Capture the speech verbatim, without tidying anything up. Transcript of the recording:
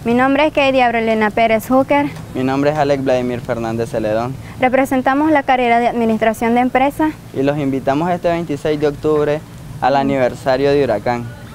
Mi nombre es Katie Aurelena Pérez Hooker. Mi nombre es Alex Vladimir Fernández Celedón. Representamos la carrera de Administración de Empresas. Y los invitamos este veintiséis de octubre al aniversario de Huracán.